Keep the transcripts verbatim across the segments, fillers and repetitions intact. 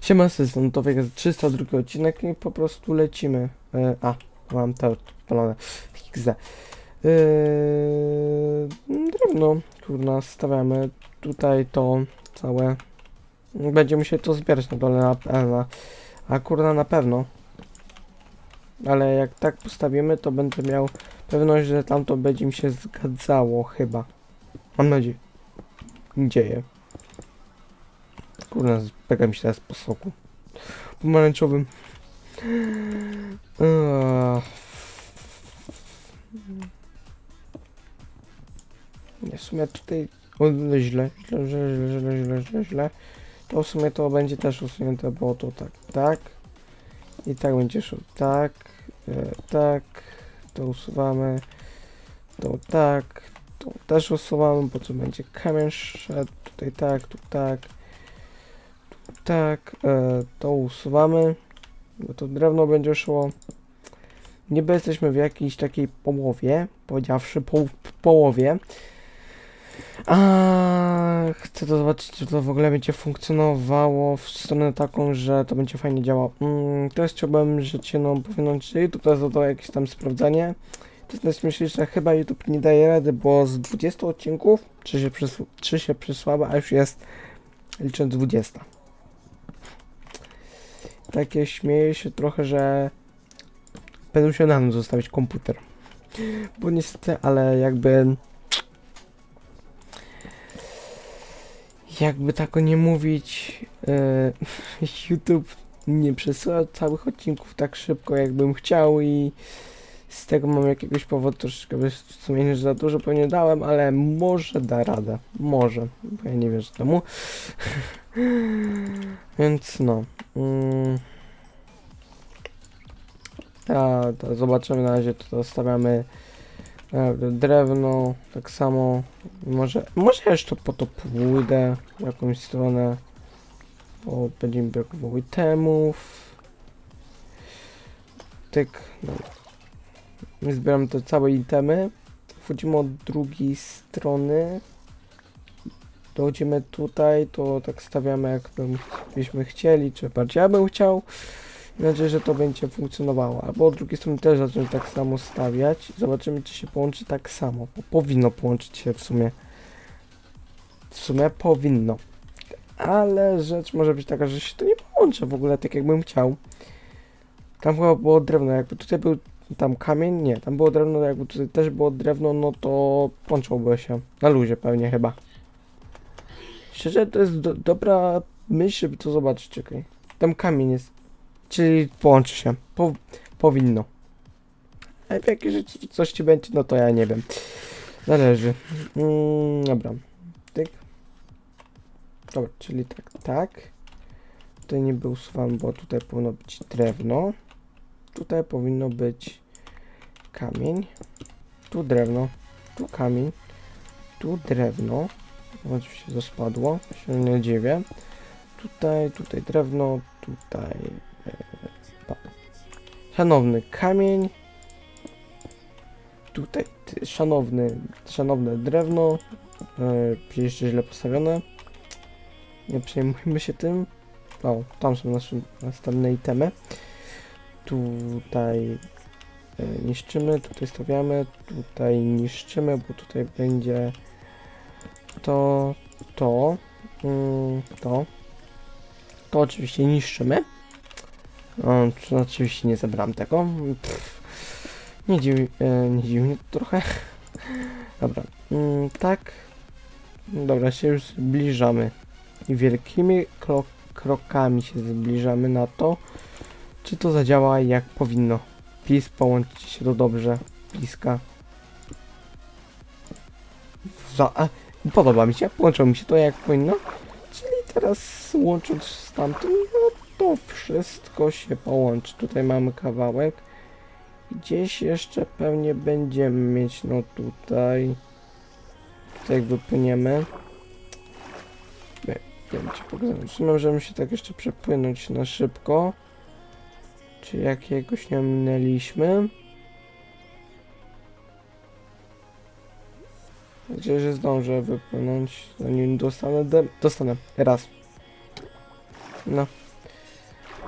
Siema, system, to jest trzysta drugi odcinek i po prostu lecimy. E, a, mam to odpalone. X D. E, drewno, kurna, stawiamy tutaj to całe. Będziemy się to zbierać na dole na pewno. A kurna, na pewno. Ale jak tak postawimy, to będę miał pewność, że tam to będzie mi się zgadzało, chyba. Mam nadzieję. Dzieje. Kurna, pega mi się teraz po soku pomarańczowym. Eee. Nie, w sumie tutaj o, źle, źle, źle, źle, źle, źle, źle, źle. To w sumie to będzie też usunięte, bo to tak, tak. I tak będzie szło, tak, e, tak. To usuwamy. To tak. To też usuwamy, bo tu będzie kamień szedł. Tutaj tak, tu tak. Tak, e, to usuwamy, bo to drewno będzie szło. Niby jesteśmy w jakiejś takiej połowie, powiedziawszy po, połowie. A chcę to zobaczyć, czy to w ogóle będzie funkcjonowało w stronę taką, że to będzie fajnie działało. Mm, teraz chciałbym rzeczy no powinąć, że YouTube to jest to jakieś tam sprawdzanie. To jest najśmieszniejsze, że chyba YouTube nie daje rady, bo z dwudziestu odcinków trzy się, przysł trzy się przysłaba, a już jest licząc dwadzieścia. Takie śmieję się trochę, że będę musiał na noc zostawić komputer. Bo niestety, ale jakby... Jakby tak nie mówić, yy, YouTube nie przesyła całych odcinków tak szybko, jakbym chciał i z tego mam jakiegoś powodu troszeczkę bez sumienia, że za dużo pewnie dałem, ale może da radę. Może, bo ja nie wierzę temu. Więc no. Mm. Ta, ta, zobaczymy na razie, to zostawiamy e, drewno, tak samo, może, może jeszcze po to pójdę w jakąś stronę, bo będzie mi brakowało itemów. Tyk, no. Zbieram te całe itemy, wchodzimy od drugiej strony, dochodzimy tutaj, to tak stawiamy jak byśmy chcieli, czy bardziej ja bym chciał. Mam nadzieję, że to będzie funkcjonowało. Albo od drugiej strony też zacząć tak samo stawiać. Zobaczymy, czy się połączy tak samo. Bo powinno połączyć się w sumie. W sumie powinno. Ale rzecz może być taka, że się to nie połączy w ogóle tak jakbym chciał. Tam chyba było drewno. Jakby tutaj był tam kamień, nie. Tam było drewno, jakby tutaj też było drewno, no to połączyłoby się. Na luzie pewnie chyba. Szczerze, to jest do, dobra myśl, żeby to zobaczyć. Czekaj. Tam kamień jest. Czyli połączy się. Po, powinno. A w jakiej rzeczy coś ci będzie, no to ja nie wiem. Zależy. Mm, dobra. Tyk. Dobra, czyli tak, tak. Tutaj nie był usuwany, bo tutaj powinno być drewno. Tutaj powinno być kamień. Tu drewno. Tu kamień. Tu drewno. Oczywiście to spadło. Się nie dziwię. Tutaj, tutaj drewno. Tutaj... Szanowny kamień. Tutaj ty, szanowny, szanowne drewno. Yy, jeszcze źle postawione. Nie przejmujmy się tym. O, tam są nasze następne itemy. Tutaj yy, niszczymy, tutaj stawiamy, tutaj niszczymy, bo tutaj będzie to, to, yy, to. To oczywiście niszczymy. O, oczywiście nie zebrałem tego. Pff, nie dziwi, e, nie dziwi mnie to trochę. Dobra, mm, tak. Dobra, się już zbliżamy. I wielkimi krok krokami się zbliżamy na to, czy to zadziała jak powinno. Please, połączcie się to dobrze. Bliska. Za a, podoba mi się, połączyło mi się to jak powinno. Czyli teraz łącząc z tamtym, no to wszystko się połączy. Tutaj mamy kawałek. Gdzieś jeszcze pewnie będziemy mieć, no tutaj. Tutaj jak wypłyniemy. Nie wiem, ci pokazać. W sumie możemy się tak jeszcze przepłynąć na szybko. Czy jakiegoś nie minęliśmy? Mam nadzieję, że zdążę wypłynąć, zanim dostanę. Dostanę. Raz. No.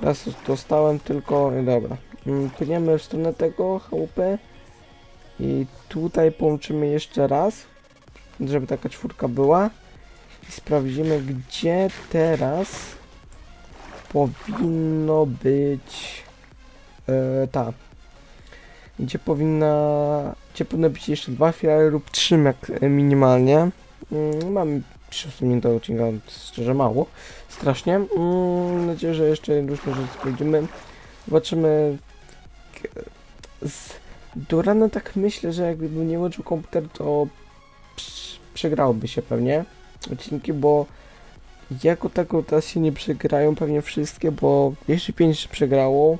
Teraz dostałem tylko... Dobra. Płyniemy w stronę tego chałupy. I tutaj połączymy jeszcze raz, żeby taka czwórka była. I sprawdzimy, gdzie teraz powinno być e, ta. Gdzie powinna... Gdzie powinno być jeszcze dwa filary lub trzy minimalnie. Mm, mam przesunięte odcinka, szczerze mało. Strasznie. Mm, mam nadzieję, że jeszcze różne rzeczy sprawdzimy. Zobaczymy. Z... Do rana tak myślę, że jakby nie łączył komputer, to przegrałoby się pewnie odcinki, bo jako tako teraz się nie przegrają pewnie wszystkie, bo jeszcze pięć przegrało.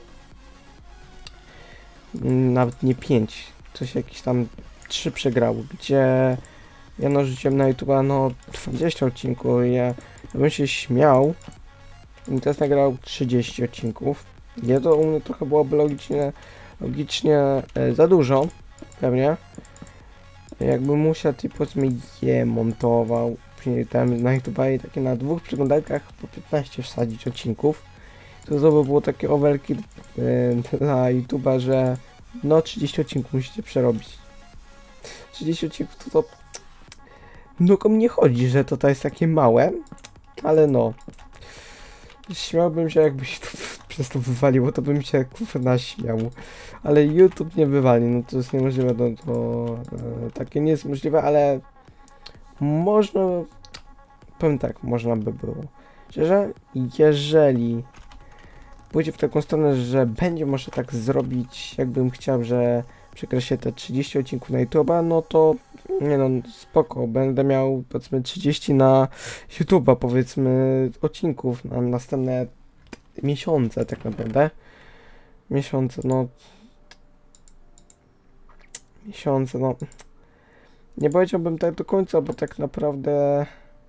Nawet nie pięć, coś jakieś tam trzy przegrało, gdzie ja narzuciłem na YouTube no dwadzieścia odcinków i ja, ja bym się śmiał i teraz nagrał trzydzieści odcinków. Nie, to u mnie trochę byłoby logicznie, logicznie e, za dużo, pewnie. Jakbym musiał i powiedzmy je montował, później tam na YouTube i takie na dwóch przeglądarkach po piętnaście wsadzić odcinków, to to by było takie overkill yy, dla YouTube'a, że no trzydzieści odcinków musicie przerobić. trzydzieści odcinków to to no o mnie chodzi, że to, to jest takie małe, ale no śmiałbym się, jakbyś to przez to wywaliło, to bym się kurwa naśmiał. Ale YouTube nie wywali, no to jest niemożliwe, no to e, takie nie jest możliwe, ale można, powiem tak, można by było. Szczerze, jeżeli pójdzie w taką stronę, że będzie może tak zrobić, jakbym chciał, że przekreślę te trzydzieści odcinków na YouTube'a, no to nie no, spoko, będę miał powiedzmy trzydzieści na YouTube'a, powiedzmy odcinków na następne miesiące tak naprawdę. Miesiące, no miesiące, no nie powiedziałbym tak do końca, bo tak naprawdę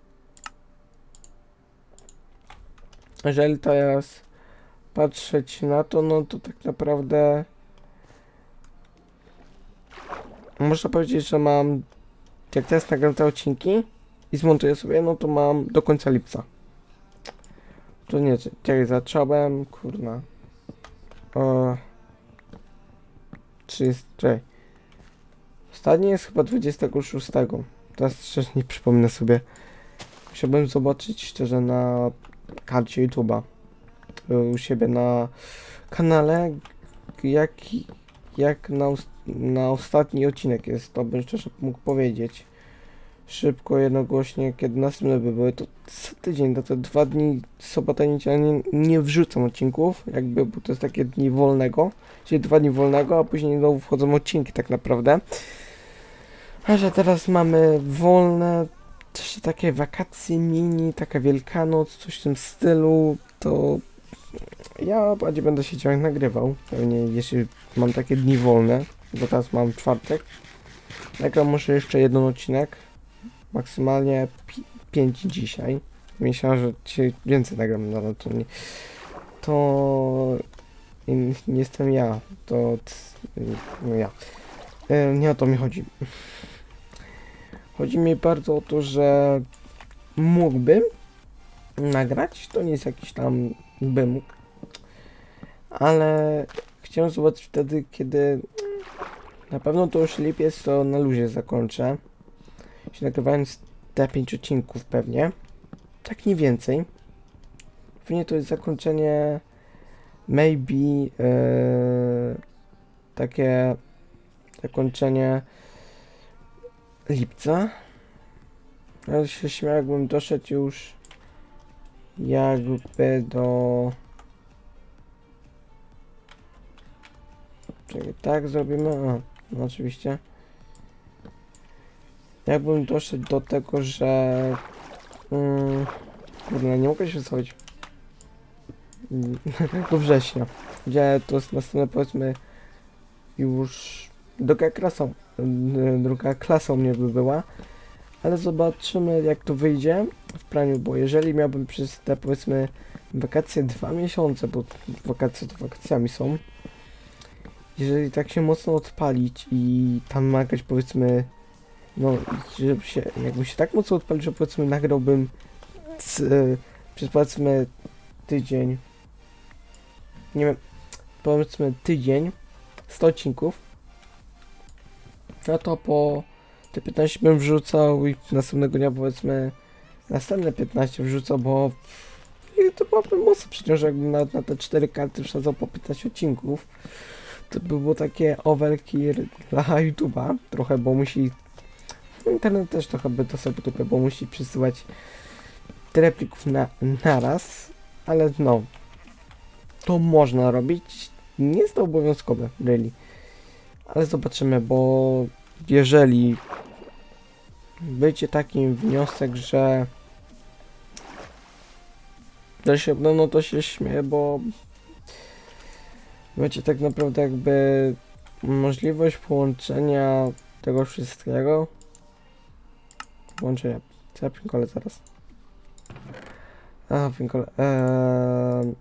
jeżeli teraz patrzeć na to, no to tak naprawdę można powiedzieć, że mam, jak teraz nagram te odcinki i zmontuję sobie, no to mam do końca lipca. To nie, jak zacząłem, kurna. O, trzydzieści, czekaj. Ostatni jest chyba dwudziestego szóstego. Teraz szczerze nie przypomnę sobie. Musiałbym zobaczyć szczerze na karcie YouTube'a. U siebie na kanale, jak, jak na, na ostatni odcinek jest, to bym szczerze mógł powiedzieć. Szybko, jednogłośnie, kiedy następne by były, to co tydzień, to te dwa dni, sobota, niedziela, nie, nie wrzucam odcinków, jakby, bo to jest takie dni wolnego, czyli dwa dni wolnego, a później znowu wchodzą odcinki tak naprawdę. A że teraz mamy wolne, też takie wakacje mini, taka Wielkanoc, coś w tym stylu, to ja bardziej będę się ciągle nagrywał, pewnie jeśli mam takie dni wolne, bo teraz mam czwartek. Nagram może jeszcze jeden odcinek, maksymalnie pięć dzisiaj. Myślałem, że dzisiaj więcej nagram, no to nie, to nie, nie jestem ja, to no ja. E, nie o to mi chodzi. Chodzi mi bardzo o to, że mógłbym nagrać, to nie jest jakiś tam bym mógł, ale chciałem zobaczyć wtedy, kiedy na pewno to już lipiec, to na luzie zakończę. Się nagrywając te pięć odcinków pewnie. Tak nie więcej. Pewnie to jest zakończenie maybe yy, takie zakończenie lipca. Ja się śmiał, jakbym doszedł już jakby do... Czekaj, tak zrobimy? A, no oczywiście. Jakbym doszedł do tego, że... Mm, kurde, nie mogę się wycofać. Do września. Gdzie to jest następne, powiedzmy, już druga klasa, druga klasa u mnie by była. Ale zobaczymy, jak to wyjdzie w praniu, bo jeżeli miałbym przez te, powiedzmy, wakacje dwa miesiące, bo wakacje to wakacjami są, jeżeli tak się mocno odpalić i tam nagrać, powiedzmy, no, żeby się, jakbym się tak mocno odpalił, że powiedzmy nagrałbym z, przez powiedzmy tydzień, nie wiem, powiedzmy tydzień, sto odcinków, no to po te piętnaście bym wrzucał i następnego dnia powiedzmy następne piętnaście wrzucał, bo i to byłoby mocno przecież jakbym na, na te cztery karty wsadzał po piętnaście odcinków. To by było takie overkill dla YouTube'a trochę, bo musi internet też trochę by to sobie dupę, bo musi przysyłać tyle plików na naraz, ale no to można robić, nie jest to obowiązkowe, really. Ale zobaczymy, bo jeżeli będzie taki wniosek, że to się, no, no to się śmieję, bo będzie tak naprawdę jakby możliwość połączenia tego wszystkiego. Połączenia. Co ja pinkole zaraz? A, pinkole. Eee...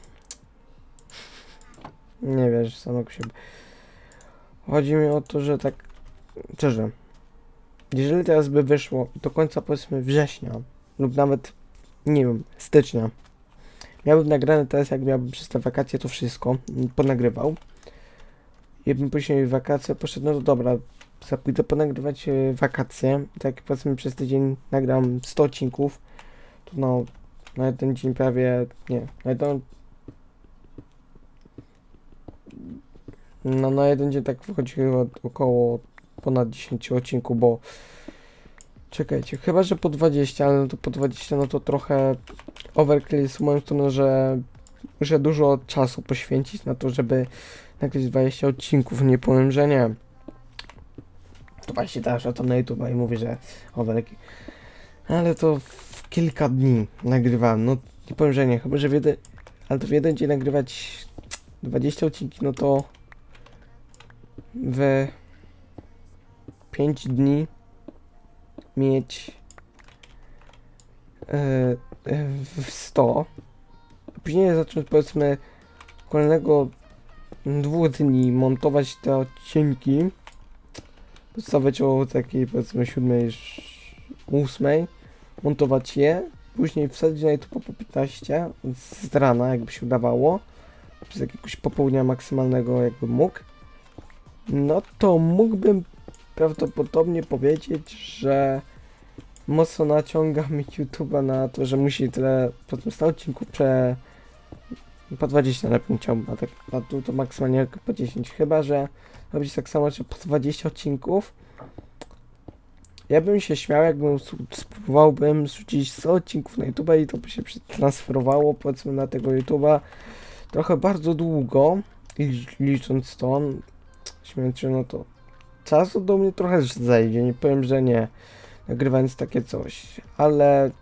Nie wiesz, samego siebie. Chodzi mi o to, że tak szczerze, jeżeli teraz by wyszło do końca powiedzmy września lub nawet nie wiem, stycznia, miałbym nagrane teraz, jak miałbym przez te wakacje to wszystko ponagrywał i bym później w wakacje poszedł, no to dobra, pójdę ponagrywać yy, wakacje, tak powiedzmy przez tydzień nagram sto odcinków, to no na jeden dzień prawie, nie, na jeden no na jeden dzień tak wychodzi około ponad dziesięć odcinków, bo czekajcie, chyba że po dwadzieścia, ale no to po dwadzieścia no to trochę overkill z moją stroną, że muszę dużo czasu poświęcić na to, żeby nagrać dwadzieścia odcinków, nie powiem, że nie. To właśnie też o to na YouTube i mówię, że overkill. Ale to w kilka dni nagrywałem, no nie powiem, że nie, chyba że w jeden, ale to w jeden dzień nagrywać dwadzieścia odcinki, no to w pięć dni mieć yy, sto, później zacząć powiedzmy kolejnego dwóch dni montować te odcinki, podstawiać o takiej powiedzmy siódmej, ósmej, montować je, później wsadzić na YouTube po piętnaście z rana, jakby się udawało, przez jakiegoś popołudnia maksymalnego jakby mógł, no to mógłbym prawdopodobnie powiedzieć, że mocno naciąga mi YouTube'a na to, że musi tyle, potem sto odcinków prze... po dwadzieścia lepiej chciałbym, a tak a tu to maksymalnie po dziesięć, chyba że robić tak samo, że po dwadzieścia odcinków. Ja bym się śmiał, jakbym spróbowałbym rzucić sto odcinków na YouTube'a i to by się przetransferowało powiedzmy na tego YouTube'a trochę bardzo długo, i licząc to, śmiejąc się, no to czasu do mnie trochę zajdzie, nie powiem, że nie, nagrywając takie coś, ale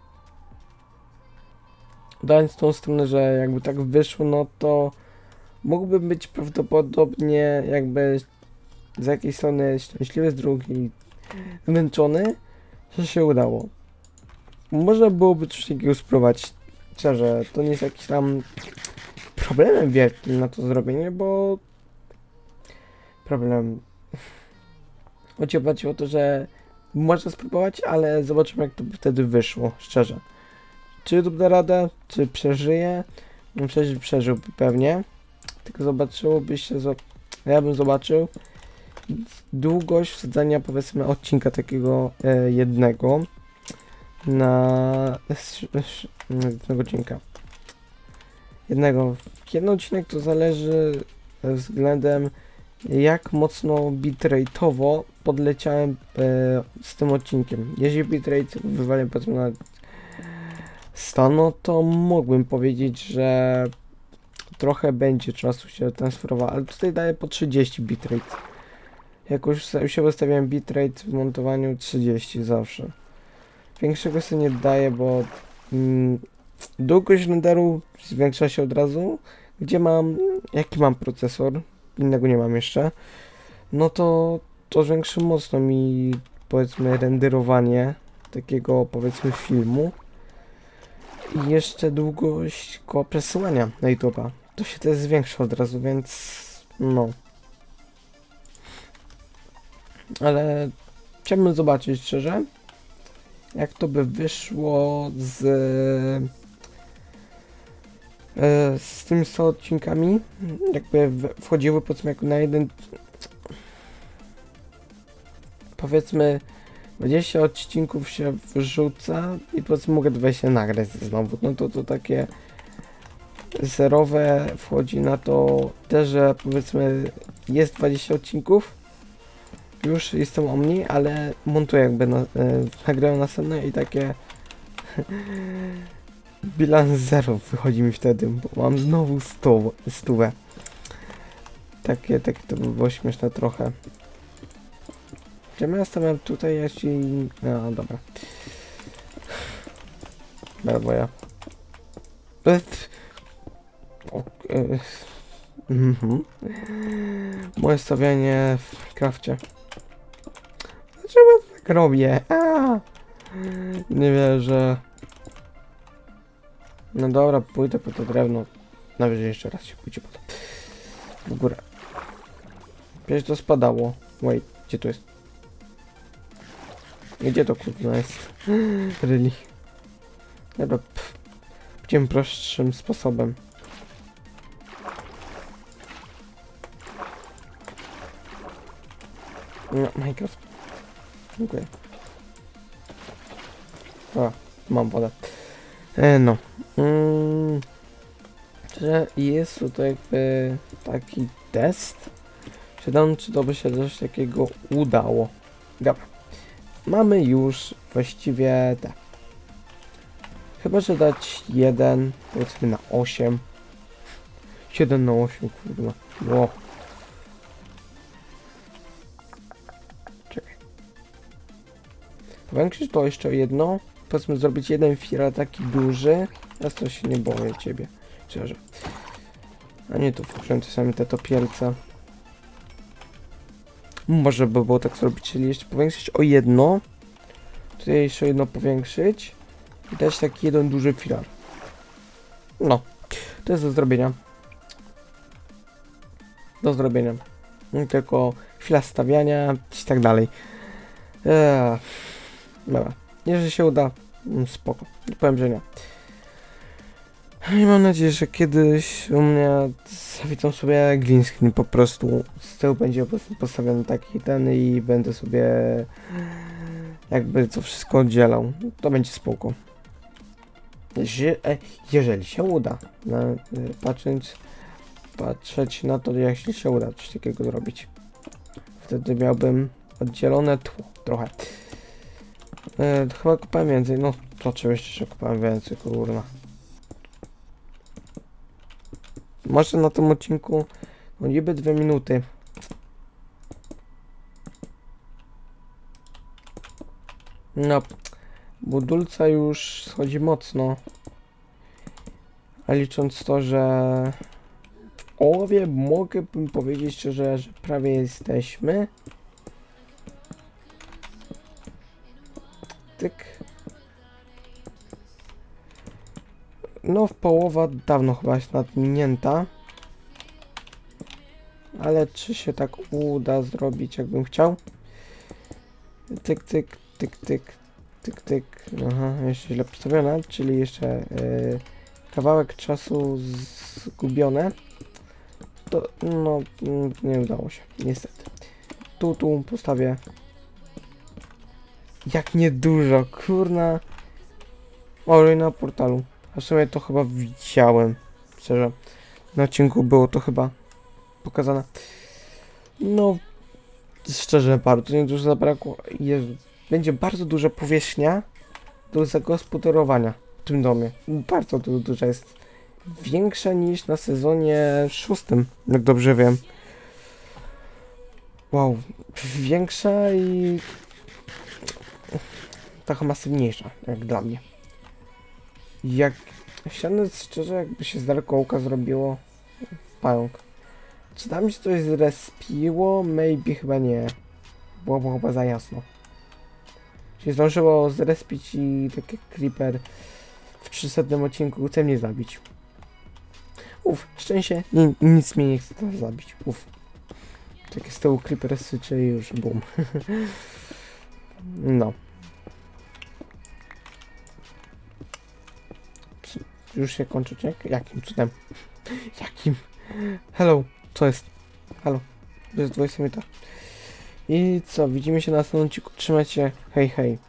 dając tą stronę, że jakby tak wyszło, no to mógłbym być prawdopodobnie jakby z jakiejś strony szczęśliwy, z drugiej zmęczony, że się udało. Można byłoby coś takiego spróbować, szczerze, to nie jest jakiś tam problemem wielkim na to zrobienie, bo problem chodzi o to, że można spróbować, ale zobaczymy, jak to by wtedy wyszło, szczerze. Czy YouTube da radę, czy przeżyje? No przeżył, przeżyłby pewnie, tylko zobaczyłoby się, ja bym zobaczył długość wsadzania powiedzmy odcinka takiego e, jednego na jednego odcinka. Jednego. Jeden odcinek to zależy względem jak mocno bitrate'owo podleciałem e, z tym odcinkiem. Jeżeli bitrate wywalę powiedzmy na sto, no to mógłbym powiedzieć, że trochę będzie czasu się transferowało, ale tutaj daję po trzydzieści bitrate. Jakoś się ustawiałem bitrate w montowaniu trzydzieści zawsze. Większego sobie nie daję, bo mm, długość renderu zwiększa się od razu, gdzie mam, jaki mam procesor, innego nie mam jeszcze, no to to zwiększy mocno mi powiedzmy renderowanie takiego powiedzmy filmu i jeszcze długość koło przesyłania na YouTube'a. To się też zwiększa od razu, więc no. Ale chciałbym zobaczyć szczerze, jak to by wyszło z e, z tymi sto odcinkami jakby wchodziły powiedzmy jako na jeden, powiedzmy dwadzieścia odcinków się wrzuca i powiedzmy mogę dwadzieścia nagrać znowu, no to to takie zerowe wchodzi na to też, że powiedzmy jest dwadzieścia odcinków, już jestem o mniej, ale montuję jakby na, e, nagrałem następne i takie bilans zero wychodzi mi wtedy, bo mam znowu sto, stówę. Takie, takie to by było śmieszne trochę. Gdzie ja stawiam tutaj, ja ci... No dobra. Brawo ja. Okay. Mhm. Moje stawianie w krafcie. Dlaczego ja tak robię? A! Nie wierzę. No dobra, pójdę po to drewno. Najwyżej jeszcze raz się pójdzie po to. W górę. Przecież to spadało. Wait, gdzie to jest? Gdzie to kurwa jest? Really? Dobra, pff. Będziemy prostszym sposobem. No, Minecraft. Dziękuję. O, mam wodę. E, no. Mm, że jest tutaj jakby taki test. Czytam, czy to by się coś takiego udało. Dobra. Mamy już właściwie te. Chyba, że dać jeden, powiedzmy na osiem. siedem na osiem, kurwa. Wow. Czekaj. Powiększyć to jeszcze jedno. Powiedzmy zrobić jeden filar taki duży. Ja to się nie boję ciebie. Szczerze. A nie tu wkurzę sami te topielce. Może by było tak zrobić, czyli jeszcze powiększyć o jedno. Tutaj jeszcze jedno powiększyć. I dać taki jeden duży filar. No. To jest do zrobienia. Do zrobienia. Tylko chwila stawiania i tak dalej. Eee, dobra. Jeżeli się uda, spoko. Powiem, że nie. I mam nadzieję, że kiedyś u mnie zawiedzą sobie green screen po prostu. Z tyłu będzie po prostu postawiony taki ten i będę sobie jakby to wszystko oddzielał. To będzie spoko. Jeżeli się uda, na, patrząc, patrzeć na to, jak się uda coś takiego zrobić. Wtedy miałbym oddzielone tło, trochę. E, chyba kupałem więcej, no to oczywiście, że kupałem więcej, kurwa. Może na tym odcinku, no niby dwie minuty. No, budulca już schodzi mocno. A licząc to, że w połowie mogę bym powiedzieć szczerze, że prawie jesteśmy. Tyk. No, w połowa dawno chyba jest nadminięta. Ale czy się tak uda zrobić, jakbym chciał? Tyk, tyk, tyk, tyk, tyk, tyk. Aha, jeszcze źle postawiona, czyli jeszcze yy, kawałek czasu zgubione. To, no, nie udało się, niestety. Tu, tu postawię. Jak niedużo, kurna. Oj, na portalu. A w sumie to chyba widziałem. Szczerze. Na odcinku było to chyba pokazane. No, szczerze, bardzo niedużo zabrakło. Jezu. Będzie bardzo duża powierzchnia do zagospodarowania w tym domie. Bardzo du duża jest. Większa niż na sezonie szóstym, jak dobrze wiem. Wow. Większa i taka masywniejsza, jak dla mnie. Jak ściany, szczerze, jakby się z daleko oka zrobiło pająk. Czy tam się coś zrespiło? Maybe chyba nie. Było chyba za jasno. Się zdążyło zrespić i taki creeper w trzysetnym odcinku chce mnie zabić. Uff, szczęście, ni nic mnie nie chce teraz zabić. Uff. Takie z tyłu creeper syczy i już bum. No. już się kończy odcinek? Jakim cudem? Jakim? Hello, co jest? Halo, to jest dwudziesta minuta. I co, widzimy się na następnym odcinku. Trzymajcie się, hej hej.